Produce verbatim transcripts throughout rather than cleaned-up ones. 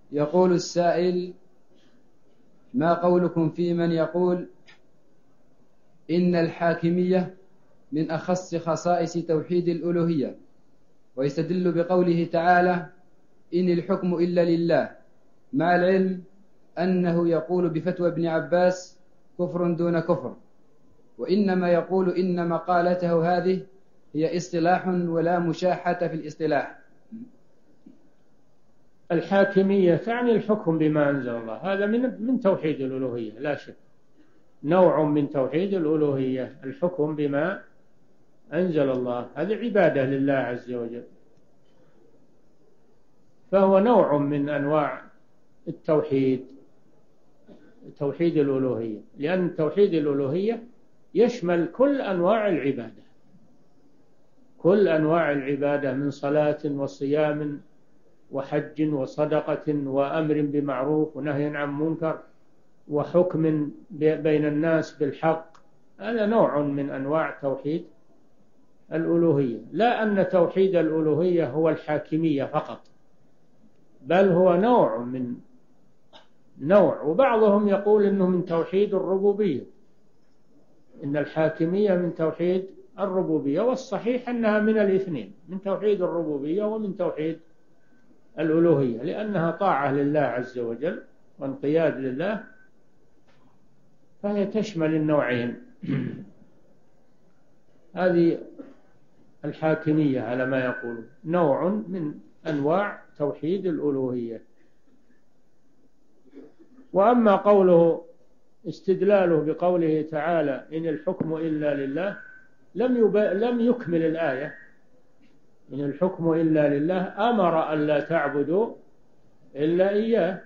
يقول السائل: ما قولكم في من يقول إن الحاكمية من أخص خصائص توحيد الألوهية، ويستدل بقوله تعالى: إن الحكم إلا لله، مع العلم أنه يقول بفتوى ابن عباس كفر دون كفر، وإنما يقول إن مقالته هذه هي اصطلاح ولا مشاحة في الاصطلاح؟ الحاكمية تعني الحكم بما أنزل الله، هذا من من توحيد الألوهية لا شك، نوع من توحيد الألوهية، الحكم بما أنزل الله، هذه عبادة لله عز وجل، فهو نوع من أنواع التوحيد، توحيد الألوهية، لأن توحيد الألوهية يشمل كل أنواع العبادة، كل أنواع العبادة من صلاة وصيام وحج وصدقة وأمر بمعروف ونهي عن منكر وحكم بين الناس بالحق، هذا نوع من أنواع توحيد الألوهية. لا أن توحيد الألوهية هو الحاكمية فقط، بل هو نوع من نوع، وبعضهم يقول إنه من توحيد الربوبية، إن الحاكمية من توحيد الربوبية، والصحيح أنها من الاثنين، من توحيد الربوبية ومن توحيد الألوهية، لأنها طاعة لله عز وجل وانقياد لله، فهي تشمل النوعين. هذه الحاكمية على ما يقول نوع من أنواع توحيد الألوهية. وأما قوله استدلاله بقوله تعالى إن الحكم إلا لله، لم, يب... لم يكمل الآية، إن الحكم إلا لله، أمر أن لا تعبدوا إلا إياه،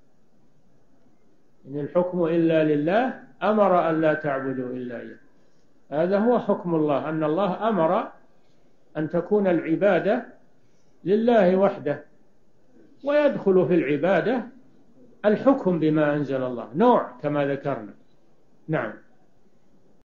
إن الحكم إلا لله أمر أن لا تعبدوا إلا إياه، هذا هو حكم الله، أن الله أمر أن تكون العبادة لله وحده، ويدخل في العبادة الحكم بما أنزل الله، نوع كما ذكرنا. نعم.